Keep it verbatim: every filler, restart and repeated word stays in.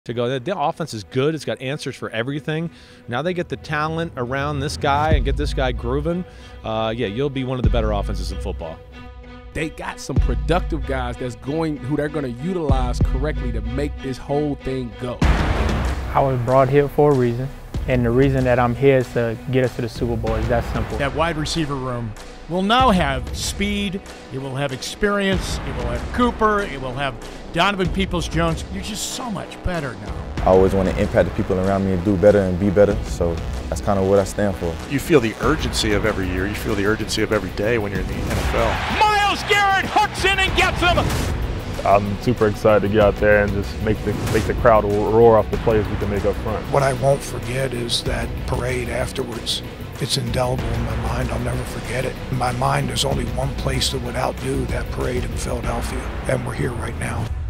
to go. The offense is good. It's got answers for everything. Now they get the talent around this guy and get this guy grooving. Uh, yeah, you'll be one of the better offenses in football. They got some productive guys that's going, who they're going to utilize correctly to make this whole thing go. I was brought here for a reason, and the reason that I'm here is to get us to the Super Bowl. It's that simple. That wide receiver room will now have speed, it will have experience, it will have Cooper, it will have Donovan Peoples-Jones. You're just so much better now. I always want to impact the people around me and do better and be better, so that's kind of what I stand for. You feel the urgency of every year, you feel the urgency of every day when you're in the N F L. Myles Garrett hooks in and gets him! I'm super excited to get out there and just make the make the crowd roar off the plays we can make up front. What I won't forget is that parade afterwards. It's indelible in my mind. I'll never forget it. In my mind, there's only one place that would outdo that parade in Philadelphia, and we're here right now.